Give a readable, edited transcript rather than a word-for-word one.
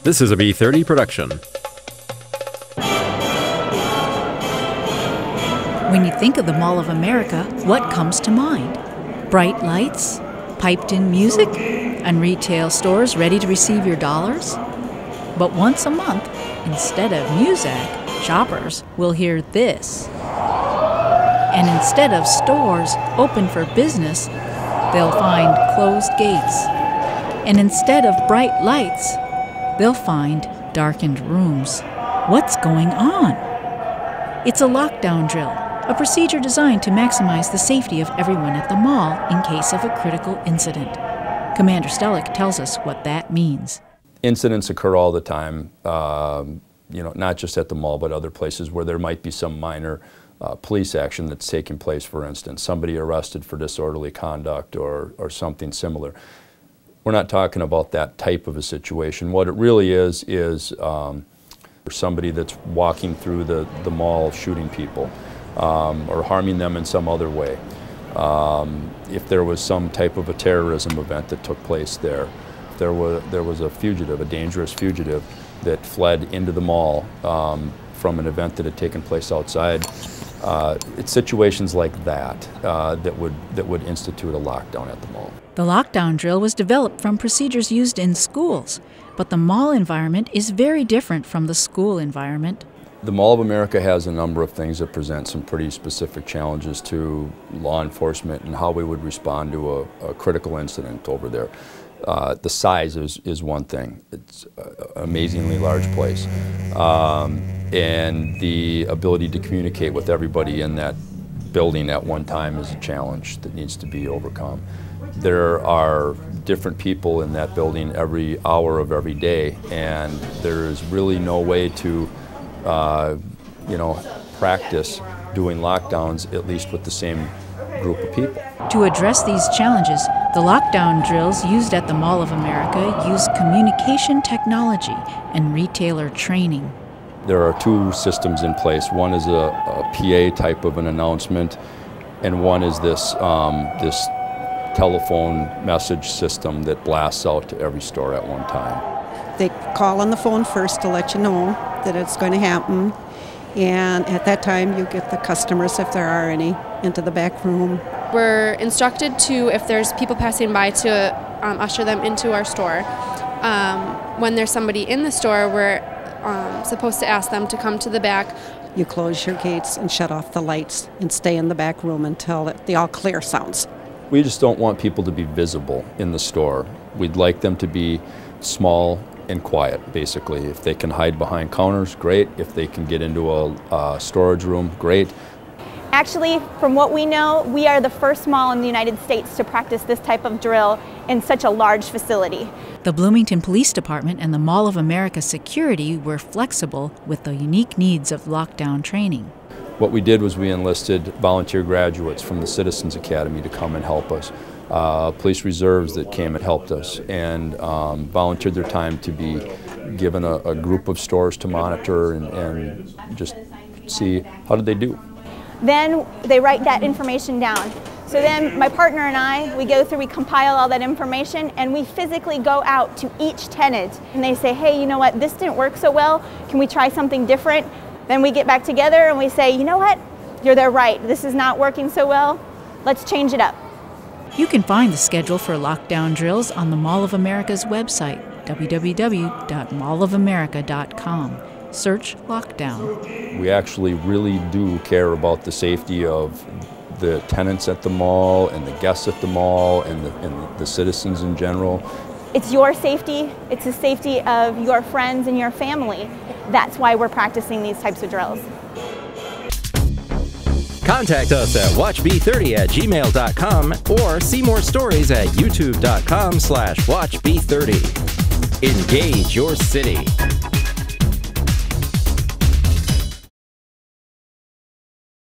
This is a B30 production. When you think of the Mall of America, what comes to mind? Bright lights, piped-in music, and retail stores ready to receive your dollars? But once a month, instead of music, shoppers will hear this. And instead of stores open for business, they'll find closed gates. And instead of bright lights, they'll find darkened rooms. What's going on? It's a lockdown drill, a procedure designed to maximize the safety of everyone at the mall in case of a critical incident. Commander Stellick tells us what that means. Incidents occur all the time, not just at the mall, but other places where there might be some minor police action that's taking place, for instance, somebody arrested for disorderly conduct or something similar. We're not talking about that type of a situation. What it really is somebody that's walking through the mall shooting people or harming them in some other way. If there was some type of a terrorism event that took place there, there was a fugitive, a dangerous fugitive that fled into the mall from an event that had taken place outside. It's situations like that that would institute a lockdown at the mall. The lockdown drill was developed from procedures used in schools, but the mall environment is very different from the school environment. The Mall of America has a number of things that present some pretty specific challenges to law enforcement and how we would respond to a critical incident over there. The size is one thing. It's an amazingly large place. And the ability to communicate with everybody in that building at one time is a challenge that needs to be overcome. There are different people in that building every hour of every day, and there is really no way to practice doing lockdowns, at least with the same group of people. To address these challenges, the lockdown drills used at the Mall of America use communication technology and retailer training. There are two systems in place. One is a PA type of an announcement, and one is this telephone message system that blasts out to every store at one time. They call on the phone first to let you know that it's going to happen, and at that time you get the customers, if there are any, into the back room. We're instructed to, if there's people passing by, to usher them into our store. When there's somebody in the store, we're supposed to ask them to come to the back. You close your gates and shut off the lights and stay in the back room until the all clear sounds. We just don't want people to be visible in the store. We'd like them to be small and quiet, basically. If they can hide behind counters, great. If they can get into a storage room, great. Actually, from what we know, we are the first mall in the United States to practice this type of drill in such a large facility. The Bloomington Police Department and the Mall of America security were flexible with the unique needs of lockdown training. What we did was we enlisted volunteer graduates from the Citizens Academy to come and help us. Police reserves that came and helped us and volunteered their time to be given a group of stores to monitor and just see how did they do. Then they write that information down. So then my partner and I, we go through, we compile all that information, and we physically go out to each tenant. And they say, hey, you know what, this didn't work so well. Can we try something different? Then we get back together and we say, you know what, they're right. This is not working so well. Let's change it up. You can find the schedule for lockdown drills on the Mall of America's website, www.mallofamerica.com. Search lockdown. We actually really do care about the safety of the tenants at the mall and the guests at the mall and the citizens in general. It's your safety, it's the safety of your friends and your family. That's why we're practicing these types of drills. Contact us at watchb30@gmail.com or see more stories at youtube.com/watchb30. Engage your city.